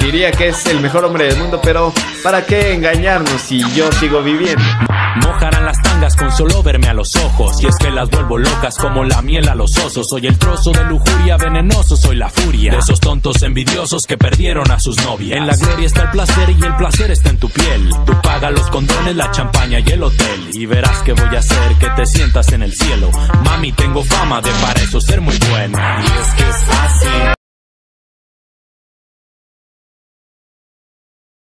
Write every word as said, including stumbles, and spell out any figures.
diría que es el mejor hombre del mundo, pero ¿para qué engañarnos si yo sigo viviendo? Mojarán las tangas con solo verme a los ojos, y es que las vuelvo locas como la miel a los osos. Soy el trozo de lujuria venenoso, soy la furia de esos tontos envidiosos que perdieron a sus novias. En la gloria está el placer y el placer está en tu piel. Tú paga los condones, la champaña y el hotel, y verás que voy a hacer que te sientas en el cielo. Mami, tengo fama de para eso ser muy buena. Y es que es así,